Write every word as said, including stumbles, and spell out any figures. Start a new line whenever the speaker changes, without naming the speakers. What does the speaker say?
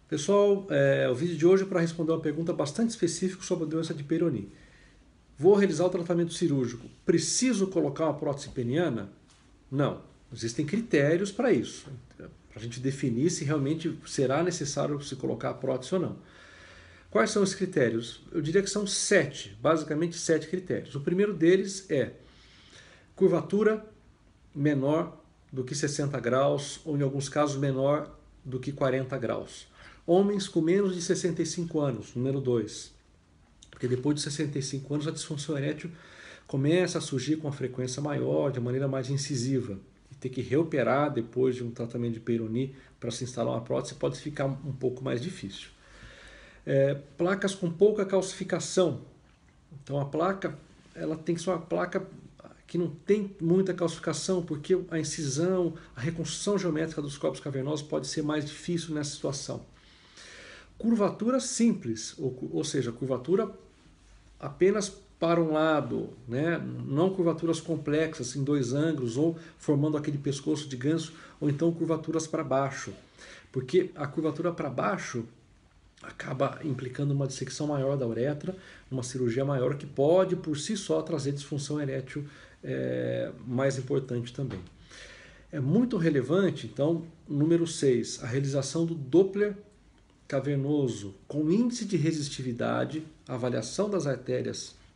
Pessoal, é, o vídeo de hoje é para responder uma pergunta bastante específica sobre a doença de Peyronie. Vou realizar o tratamento cirúrgico. Preciso colocar uma prótese peniana? Não. Existem critérios para isso, para a gente definir se realmente será necessário se colocar a prótese ou não. Quais são os critérios? Eu diria que são sete, basicamente sete critérios. O primeiro deles é curvatura menor do que sessenta graus, ou em alguns casos menor do que quarenta graus. Homens com menos de sessenta e cinco anos, número dois. Porque depois de sessenta e cinco anos a disfunção erétil começa a surgir com uma frequência maior, de maneira mais incisiva. E ter que reoperar depois de um tratamento de Peyronie para se instalar uma prótese pode ficar um pouco mais difícil. É, placas com pouca calcificação. Então a placa ela tem que ser uma placa que não tem muita calcificação, porque a incisão, a reconstrução geométrica dos corpos cavernosos pode ser mais difícil nessa situação. Curvatura simples, ou, ou seja, curvatura apenas para um lado, né? Não curvaturas complexas em dois ângulos ou formando aquele pescoço de ganso, ou então curvaturas para baixo, porque a curvatura para baixo acaba implicando uma dissecção maior da uretra, uma cirurgia maior que pode por si só trazer disfunção erétil é, mais importante também. É muito relevante, então, número seis, a realização do Doppler cavernoso com índice de resistividade, avaliação das artérias